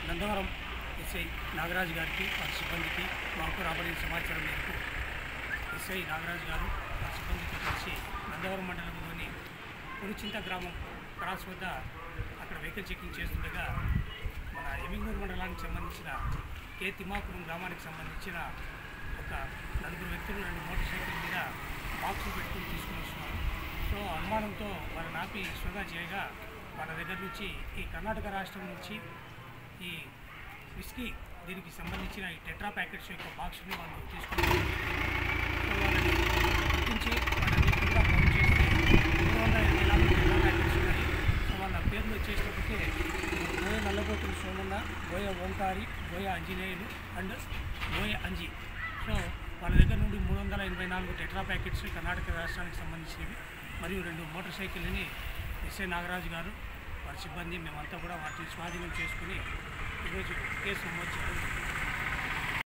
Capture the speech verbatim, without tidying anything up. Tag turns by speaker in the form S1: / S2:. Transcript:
S1: Nandavaram SI Nagaraju గారికి వారి సిబ్బందికి మాకు రాబడిన సమాచారం మేరకు ఎస్ఐ నాగరాజు గారు వారి సిబ్బందితో కలిసి నందవరం మండలంలోని పురుచింత గ్రామం క్రాస్ వద్ద అక్కడ వెహికల్ చెకింగ్ చేస్తుండగా మన ఎమిగనూరు మండలానికి సంబంధించిన కే తిమ్మాపురం గ్రామానికి సంబంధించిన ఒక నలుగురు వ్యక్తులు రెండు మోటార్ సైకిల్ మీద బాక్సులు పెట్టుకుని తీసుకుని వస్తున్నారు. సో అనుమానంతో వాళ్ళని ఆపి సోదా చేయగా వాళ్ళ దగ్గర నుంచి ఈ కర్ణాటక రాష్ట్రం నుంచి ఈ విస్కీ దీనికి సంబంధించిన ఈ టెట్రా ప్యాకెట్స్ యొక్క బాక్స్ని వాళ్ళు తీసుకుని సో వాళ్ళని గుర్తించి వాళ్ళని కూడా కౌంట్ చేస్తే మూడు వందల ఎనభై నాలుగు టెట్రా ప్యాకెట్స్ ఉన్నాయి. సో వాళ్ళ పేర్లు వచ్చేటప్పటికే బోయ నల్లబోతులు సోమన్న, బోయ ఓంకారి, బోయ ఆంజనేయులు అండ్ బోయ అంజీ. సో వాళ్ళ దగ్గర నుండి మూడు వందల ఎనభై నాలుగు టెట్రా ప్యాకెట్స్ కర్ణాటక రాష్ట్రానికి సంబంధించినవి మరియు రెండు మోటార్ సైకిల్ని ఎస్ఐ నాగరాజు గారు వారి సిబ్బంది మేమంతా కూడా వాటిని స్వాధీనం చేసుకుని ఈరోజు కేసు నమోదు చేయడం.